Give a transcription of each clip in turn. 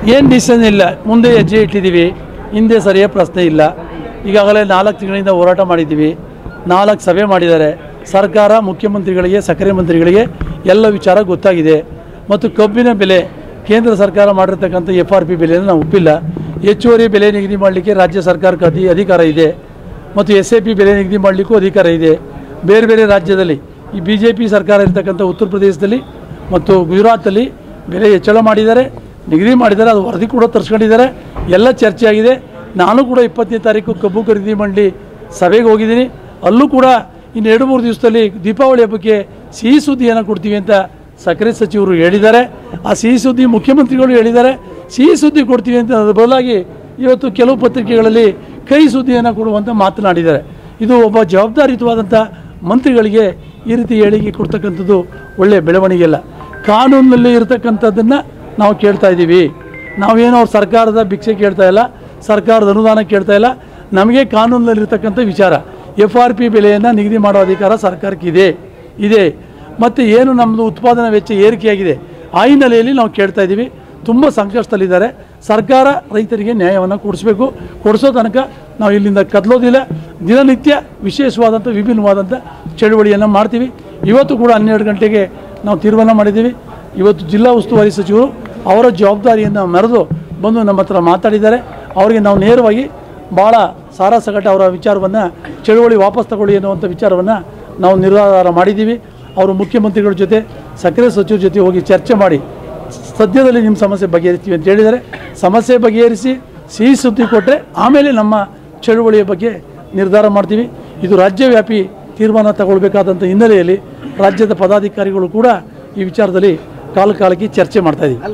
ಏನು ಡಿಸಿಷನ್ ಇಲ್ಲ, ಮುಂದೆ ಹೆಜ್ಜೆ ಇಟ್ಟಿದ್ದೀವಿ, ಹಿಂದೆ ಸರಿಯ ಪ್ರಶ್ನೆ ಇಲ್ಲ. ಈಗಾಗಲೇ 4 ತಿಂಗಳಿಂದ ಹೋರಾಟ ಮಾಡಿದ್ದೀವಿ, 4 ಸಭೆ ಮಾಡಿದ್ದಾರೆ. ಸರ್ಕಾರ ಮುಖ್ಯಮಂತ್ರಿಗಳಿಗೆ, ಸಕ್ಕರೆ ಮಂತ್ರಿಗಳಿಗೆ ಎಲ್ಲ ವಿಚಾರ ಗೊತ್ತಾಗಿದೆ. ಮತ್ತು ಕಬ್ಬಿನ ಬೆಲೆ ಕೇಂದ್ರ ಸರ್ಕಾರ ಮಾಡಿರ್ತಕ್ಕಂಥ FRP ಬೆಲೆಯನ್ನು ನಾವು ಒಪ್ಪಿಲ್ಲ. ಹೆಚ್ಚುವರಿ ಬೆಲೆ ನಿಗದಿ ಮಾಡಲಿಕ್ಕೆ ರಾಜ್ಯ ಸರ್ಕಾರಕ್ಕೆ ಅಧಿಕಾರ ಇದೆ ಮತ್ತು SAP ಬೆಲೆ ನಿಗದಿ ಮಾಡಲಿಕ್ಕೂ ಅಧಿಕಾರ ಇದೆ. ಬೇರೆ ಬೇರೆ ರಾಜ್ಯದಲ್ಲಿ ಈ BJP ಸರ್ಕಾರ ಇರತಕ್ಕಂಥ ಉತ್ತರ ಪ್ರದೇಶದಲ್ಲಿ ಮತ್ತು ಗುಜರಾತಲ್ಲಿ ಬೆಲೆ ಹೆಚ್ಚಳ ಮಾಡಿದ್ದಾರೆ, ನಿಗದಿ ಮಾಡಿದ್ದಾರೆ. ಅದು ವರದಿ ಕೂಡ ತರಿಸ್ಕೊಂಡಿದ್ದಾರೆ, ಎಲ್ಲ ಚರ್ಚೆ ಆಗಿದೆ. ನಾನು ಕೂಡ 20ನೇ ತಾರೀಕು ಕಬ್ಬು ಖರೀದಿ ಮಂಡಳಿ ಸಭೆಗೆ ಹೋಗಿದ್ದೀನಿ. ಅಲ್ಲೂ ಕೂಡ ಇನ್ನು 2-3 ದಿವಸದಲ್ಲಿ ದೀಪಾವಳಿ ಹಬ್ಬಕ್ಕೆ ಸಿಹಿ ಸುದ್ದಿಯನ್ನು ಕೊಡ್ತೀವಿ ಅಂತ ಸಕ್ಕರೆ ಸಚಿವರು ಹೇಳಿದ್ದಾರೆ. ಆ ಸಿಹಿ ಸುದ್ದಿ ಮುಖ್ಯಮಂತ್ರಿಗಳು ಹೇಳಿದ್ದಾರೆ, ಸಿಹಿ ಸುದ್ದಿ ಕೊಡ್ತೀವಿ ಅಂತ. ಅದರ ಬದಲಾಗಿ ಇವತ್ತು ಕೆಲವು ಪತ್ರಿಕೆಗಳಲ್ಲಿ ಕಹಿ ಸುದ್ದಿಯನ್ನು ಕೊಡುವಂಥ ಮಾತನಾಡಿದ್ದಾರೆ. ಇದು ಒಬ್ಬ ಜವಾಬ್ದಾರಿಯುತವಾದಂಥ ಮಂತ್ರಿಗಳಿಗೆ ಈ ರೀತಿ ಹೇಳಿಕೆ ಕೊಡ್ತಕ್ಕಂಥದ್ದು ಒಳ್ಳೆಯ ಬೆಳವಣಿಗೆ ಅಲ್ಲ. ಕಾನೂನಿನಲ್ಲಿ ಇರತಕ್ಕಂಥದ್ದನ್ನು ನಾವು ಕೇಳ್ತಾ ಇದ್ದೀವಿ. ನಾವೇನೋ ಅವ್ರ ಸರ್ಕಾರದ ಭಿಕ್ಷೆ ಕೇಳ್ತಾ ಇಲ್ಲ, ಸರ್ಕಾರದ ಅನುದಾನ ಕೇಳ್ತಾ ಇಲ್ಲ. ನಮಗೆ ಕಾನೂನಿನಲ್ಲಿರ್ತಕ್ಕಂಥ ವಿಚಾರ FRP ಬೆಲೆಯನ್ನು ನಿಗದಿ ಮಾಡೋ ಅಧಿಕಾರ ಸರ್ಕಾರಕ್ಕೆ ಇದೆ. ಮತ್ತು ಏನು ನಮ್ಮದು ಉತ್ಪಾದನಾ ವೆಚ್ಚ ಏರಿಕೆಯಾಗಿದೆ ಆ ಹಿನ್ನೆಲೆಯಲ್ಲಿ ನಾವು ಕೇಳ್ತಾ ಇದ್ದೀವಿ. ತುಂಬ ಸಂಕಷ್ಟದಲ್ಲಿದ್ದಾರೆ. ಸರ್ಕಾರ ರೈತರಿಗೆ ನ್ಯಾಯವನ್ನು ಕೊಡಿಸೋ ತನಕ ನಾವು ಇಲ್ಲಿಂದ ಕದಲೋದಿಲ್ಲ. ದಿನನಿತ್ಯ ವಿಶೇಷವಾದಂಥ ವಿಭಿನ್ನವಾದಂಥ ಚಳುವಳಿಯನ್ನು ಮಾಡ್ತೀವಿ. ಇವತ್ತು ಕೂಡ 12 ಗಂಟೆಗೆ ನಾವು ತೀರ್ಮಾನ ಮಾಡಿದ್ದೀವಿ. ಇವತ್ತು ಜಿಲ್ಲಾ ಉಸ್ತುವಾರಿ ಸಚಿವರು ಅವರ ಜವಾಬ್ದಾರಿಯನ್ನು ಮೆರೆದು ಬಂದು ನಮ್ಮ ಹತ್ರ ಮಾತಾಡಿದ್ದಾರೆ. ಅವರಿಗೆ ನಾವು ನೇರವಾಗಿ ಭಾಳ ಸಾರಾಸಗಟ ಅವರ ವಿಚಾರವನ್ನು ಚಳುವಳಿ ವಾಪಸ್ ತಗೊಳ್ಳಿ ಅನ್ನುವಂಥ ವಿಚಾರವನ್ನು ನಾವು ನಿರ್ಧಾರ ಮಾಡಿದ್ದೀವಿ. ಅವರು ಮುಖ್ಯಮಂತ್ರಿಗಳ ಜೊತೆ, ಸಕ್ಕರೆ ಸಚಿವರ ಜೊತೆ ಹೋಗಿ ಚರ್ಚೆ ಮಾಡಿ ಸದ್ಯದಲ್ಲಿ ನಿಮ್ಮ ಸಮಸ್ಯೆ ಬಗೆಹರಿಸ್ತೀವಿ ಅಂತ ಹೇಳಿದ್ದಾರೆ. ಸಮಸ್ಯೆ ಬಗೆಹರಿಸಿ ಸಿಹಿ ಸುದ್ದಿ ಕೊಟ್ಟರೆ ಆಮೇಲೆ ನಮ್ಮ ಚಳುವಳಿಯ ಬಗ್ಗೆ ನಿರ್ಧಾರ ಮಾಡ್ತೀವಿ. ಇದು ರಾಜ್ಯವ್ಯಾಪಿ ತೀರ್ಮಾನ ತಗೊಳ್ಬೇಕಾದಂಥ ಹಿನ್ನೆಲೆಯಲ್ಲಿ ರಾಜ್ಯದ ಪದಾಧಿಕಾರಿಗಳು ಕೂಡ ಈ ವಿಚಾರದಲ್ಲಿ ಕಾಲಕ್ಕೆ ಚರ್ಚೆ ಮಾಡ್ತಾ ಇದ್ದೀವಿ.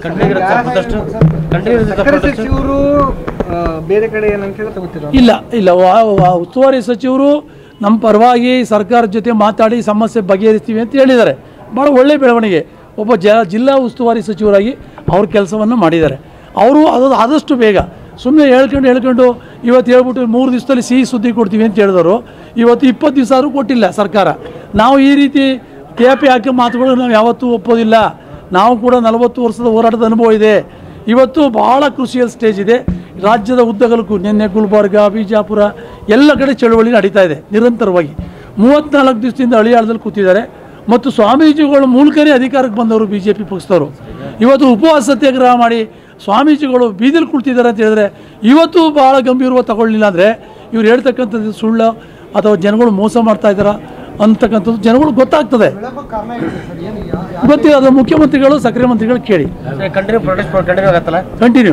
ಇಲ್ಲ ಉಸ್ತುವಾರಿ ಸಚಿವರು ನಮ್ಮ ಪರವಾಗಿ ಸರ್ಕಾರದ ಜೊತೆ ಮಾತಾಡಿ ಸಮಸ್ಯೆ ಬಗೆಹರಿಸ್ತೀವಿ ಅಂತ ಹೇಳಿದ್ದಾರೆ. ಭಾಳ ಒಳ್ಳೆಯ ಬೆಳವಣಿಗೆ. ಒಬ್ಬ ಜಿಲ್ಲಾ ಉಸ್ತುವಾರಿ ಸಚಿವರಾಗಿ ಅವ್ರ ಕೆಲಸವನ್ನು ಮಾಡಿದ್ದಾರೆ. ಅವರು ಆದಷ್ಟು ಬೇಗ ಸುಮ್ಮನೆ ಹೇಳ್ಕೊಂಡು ಇವತ್ತು ಹೇಳ್ಬಿಟ್ಟು 3 ದಿವಸದಲ್ಲಿ ಸಿಹಿ ಸುದ್ದಿ ಕೊಡ್ತೀವಿ ಅಂತ ಹೇಳಿದವರು ಇವತ್ತು 20 ದಿವಸ ಆದರೂ ಕೊಟ್ಟಿಲ್ಲ ಸರ್ಕಾರ. ನಾವು ಈ ರೀತಿ ತೇಪೆ ಹಾಕಿ ಮಾತುಗಳು ನಾವು ಯಾವತ್ತೂ ಒಪ್ಪೋದಿಲ್ಲ. ನಾವು ಕೂಡ 40 ವರ್ಷದ ಹೋರಾಟದ ಅನುಭವ ಇದೆ. ಇವತ್ತು ಭಾಳ ಕ್ರೂಷಿಯಲ್ ಸ್ಟೇಜ್ ಇದೆ. ರಾಜ್ಯದ ಉದ್ದಗಲಕ್ಕೂ ನಿನ್ನೆ ಗುಲ್ಬರ್ಗ, ಬಿಜಾಪುರ ಎಲ್ಲ ಕಡೆ ಚಳುವಳಿ ನಡೀತಾ ಇದೆ ನಿರಂತರವಾಗಿ. 34 ದಿವಸದಿಂದ ಅಳಿಯಾಳದಲ್ಲಿ ಕೂತಿದ್ದಾರೆ. ಮತ್ತು ಸ್ವಾಮೀಜಿಗಳ ಮೂಲಕನೇ ಅಧಿಕಾರಕ್ಕೆ ಬಂದವರು BJP ಪಕ್ಷದವರು. ಇವತ್ತು ಉಪವಾಸ ಸತ್ಯಾಗ್ರಹ ಮಾಡಿ ಸ್ವಾಮೀಜಿಗಳು ಬೀದಿಲಿ ಕುಳಿತಿದ್ದಾರೆ ಅಂತ ಹೇಳಿದ್ರೆ ಇವತ್ತು ಭಾಳ ಗಂಭೀರವಾಗಿ ತಗೊಳ್ಳಿಲ್ಲ ಅಂದರೆ ಇವ್ರು ಹೇಳ್ತಕ್ಕಂಥದ್ದು ಸುಳ್ಳು ಅಥವಾ ಜನಗಳು ಮೋಸ ಮಾಡ್ತಾ ಇದ್ದಾರಾ ಅಂತಕ್ಕಂಥದ್ದು ಜನಗಳು ಗೊತ್ತಾಗ್ತದೆ. ಗೊತ್ತಿಲ್ಲ. ಅದು ಮುಖ್ಯಮಂತ್ರಿಗಳು, ಸಕ್ಕರೆ ಮಂತ್ರಿಗಳು ಕೇಳಿ ಕಂಟಿನ್ಯೂ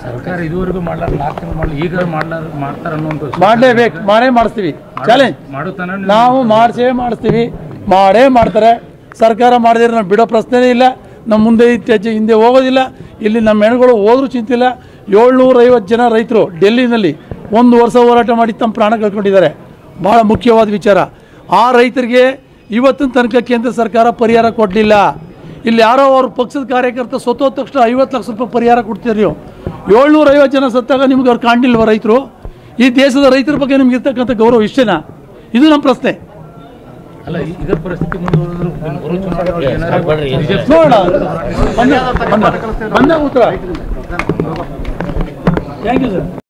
ಮಾಡಲೇಬೇಕು. ಮಾಡಿಸ್ತೀವಿ. ಚಾಲೆಂಜ್ ನಾವು ಮಾಡಿಸ್ತೀವಿ. ಮಾಡ್ತಾರೆ. ಸರ್ಕಾರ ಮಾಡಿದ್ರೆ ನಾವು ಬಿಡೋ ಪ್ರಶ್ನೆನೇ ಇಲ್ಲ. ನಮ್ಮ ಮುಂದೆ ಹೆಜ್ಜೆ ಹಿಂದೆ ಹೋಗೋದಿಲ್ಲ. ಇಲ್ಲಿ ನಮ್ಮ ಹೆಣ್ಗಳು ಹೋದ್ರೂ ಚಿಂತಿಲ್ಲ. 750 ಜನ ರೈತರು ಡೆಲ್ಲಿನಲ್ಲಿ 1 ವರ್ಷ ಹೋರಾಟ ಮಾಡಿ ತಮ್ಮ ಪ್ರಾಣ ಕಳ್ಕೊಂಡಿದ್ದಾರೆ. ಭಾಳ ಮುಖ್ಯವಾದ ವಿಚಾರ. ಆ ರೈತರಿಗೆ ಇವತ್ತಿನ ತನಕ ಕೇಂದ್ರ ಸರ್ಕಾರ ಪರಿಹಾರ ಕೊಡಲಿಲ್ಲ. ಇಲ್ಲಿ ಯಾರೋ ಅವ್ರ ಪಕ್ಷದ ಕಾರ್ಯಕರ್ತ ಸತ್ತೋದ ತಕ್ಷಣ 50 ಲಕ್ಷ ರೂಪಾಯಿ ಪರಿಹಾರ ಕೊಡ್ತೀರಿ ನೀವು. 750 ಜನ ಸತ್ತಾಗ ನಿಮ್ಗೆ ಅವ್ರು ಕಾಣಲಿಲ್ವ ರೈತರು? ಈ ದೇಶದ ರೈತರ ಬಗ್ಗೆ ನಿಮ್ಗೆ ಇರ್ತಕ್ಕಂಥ ಗೌರವ ಇಷ್ಟೇನಾ? ಇದು ನಮ್ಮ ಪ್ರಶ್ನೆ. ನೋಡೋಣ. ಬಂದ ಉತ್ತರ. Thank you sir.